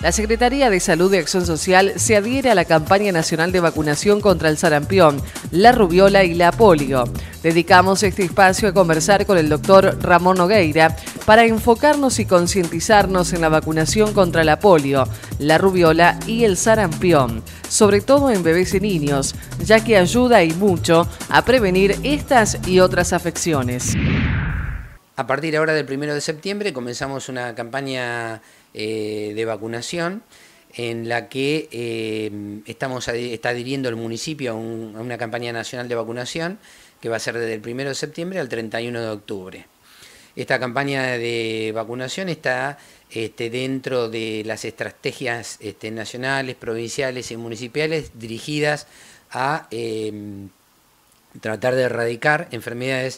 La Secretaría de Salud y Acción Social se adhiere a la campaña nacional de vacunación contra el sarampión, la rubiola y la polio. Dedicamos este espacio a conversar con el doctor Ramón Nogueira para enfocarnos y concientizarnos en la vacunación contra la polio, la rubiola y el sarampión, sobre todo en bebés y niños, ya que ayuda y mucho a prevenir estas y otras afecciones. A partir ahora del 1 de septiembre comenzamos una campaña de vacunación en la que está adhiriendo el municipio a una campaña nacional de vacunación que va a ser desde el 1 de septiembre al 31 de octubre. Esta campaña de vacunación está dentro de las estrategias nacionales, provinciales y municipales dirigidas a tratar de erradicar enfermedades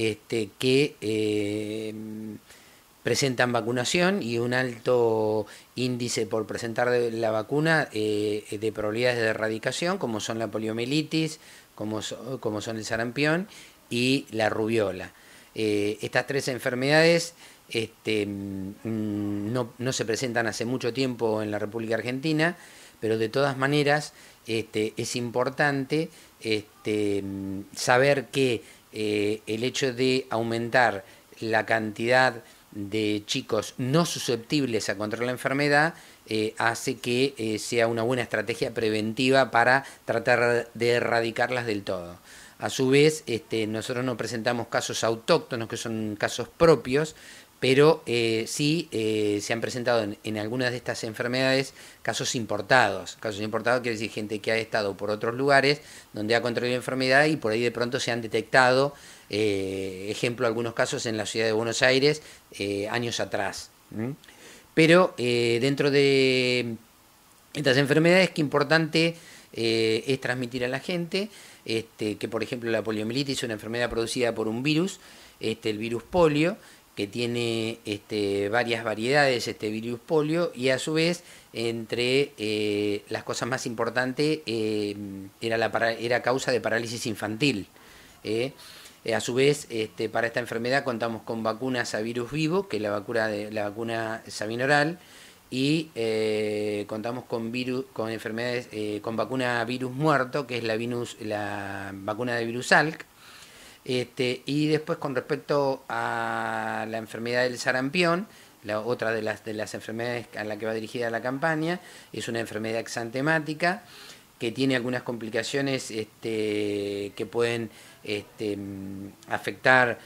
que presentan vacunación y un alto índice por presentar la vacuna de probabilidades de erradicación, como son la poliomielitis, como son el sarampión y la rubiola. Estas tres enfermedades no se presentan hace mucho tiempo en la República Argentina, pero de todas maneras es importante saber que el hecho de aumentar la cantidad de chicos no susceptibles a contraer la enfermedad hace que sea una buena estrategia preventiva para tratar de erradicarlas del todo. A su vez, nosotros no presentamos casos autóctonos, que son casos propios, pero sí se han presentado en algunas de estas enfermedades casos importados. Casos importados quiere decir gente que ha estado por otros lugares donde ha contraído la enfermedad y por ahí de pronto se han detectado, ejemplo, algunos casos en la ciudad de Buenos Aires años atrás. Pero dentro de estas enfermedades, qué importante es transmitir a la gente que, por ejemplo, la poliomielitis es una enfermedad producida por un virus, el virus polio, que tiene varias variedades, este virus polio, y a su vez, entre las cosas más importantes, era causa de parálisis infantil. A su vez, para esta enfermedad contamos con vacunas a virus vivo, que es la vacuna Sabinoral, y contamos con enfermedades, con vacuna a virus muerto, que es la vacuna de virus ALK. Y después, con respecto a la enfermedad del sarampión, otra de las enfermedades a la que va dirigida la campaña, es una enfermedad exantemática que tiene algunas complicaciones que pueden afectar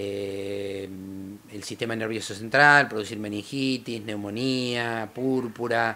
el sistema nervioso central, producir meningitis, neumonía, púrpura,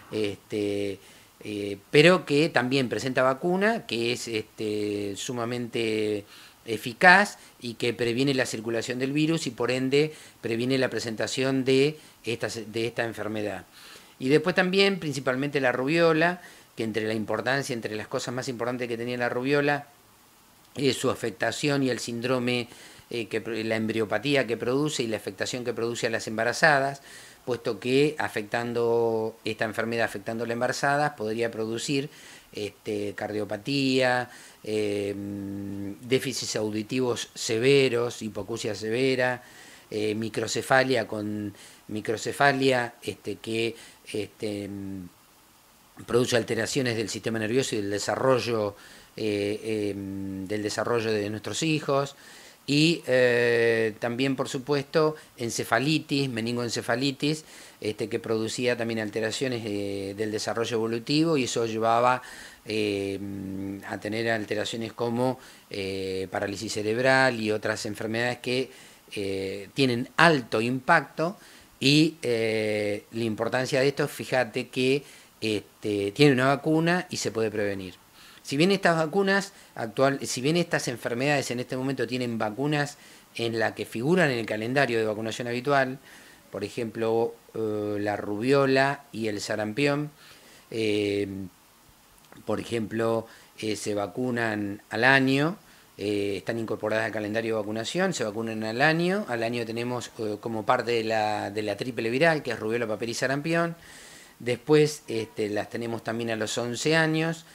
pero que también presenta vacuna, que es sumamente eficaz y que previene la circulación del virus y por ende previene la presentación de esta enfermedad. Y después también, principalmente la rubiola, que entre las cosas más importantes que tenía la rubiola es su afectación y el síndrome, la embriopatía que produce y la afectación que produce a las embarazadas, puesto que esta enfermedad afectando a las embarazadas podría producir cardiopatía, déficits auditivos severos, hipoacusia severa, microcefalia que produce alteraciones del sistema nervioso y del desarrollo de nuestros hijos, y también, por supuesto, encefalitis, meningoencefalitis, que producía también alteraciones del desarrollo evolutivo, y eso llevaba a tener alteraciones como parálisis cerebral y otras enfermedades que tienen alto impacto. Y la importancia de esto, fíjate que tiene una vacuna y se puede prevenir. Si bien estas enfermedades en este momento tienen vacunas en las que figuran en el calendario de vacunación habitual, por ejemplo, la rubiola y el sarampión, por ejemplo, se vacunan al año, están incorporadas al calendario de vacunación, se vacunan al año tenemos como parte de la triple viral, que es rubiola, papel y sarampión. Después las tenemos también a los 11 años.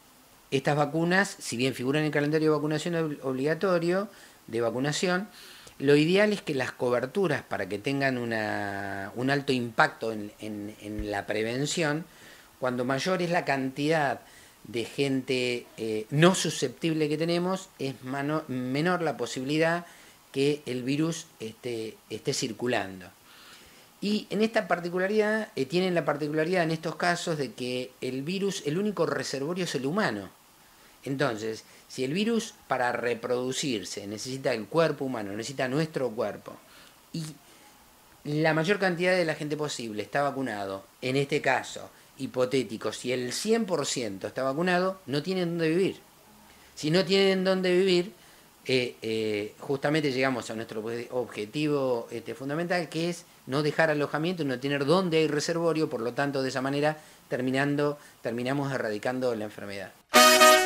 Estas vacunas, si bien figuran en el calendario de vacunación obligatorio de vacunación, Lo ideal es que las coberturas, para que tengan un alto impacto en la prevención, cuando mayor es la cantidad de gente no susceptible que tenemos, es menor la posibilidad que el virus esté circulando. Y en esta particularidad, tienen la particularidad en estos casos de que el virus, el único reservorio es el humano. Entonces, si el virus para reproducirse necesita el cuerpo humano, necesita nuestro cuerpo, y la mayor cantidad de la gente posible está vacunado, en este caso, hipotético, si el 100% está vacunado, no tienen dónde vivir. Si no tienen dónde vivir, justamente llegamos a nuestro objetivo fundamental, que es no dejar alojamiento, no tener dónde hay reservorio, por lo tanto, de esa manera terminamos erradicando la enfermedad.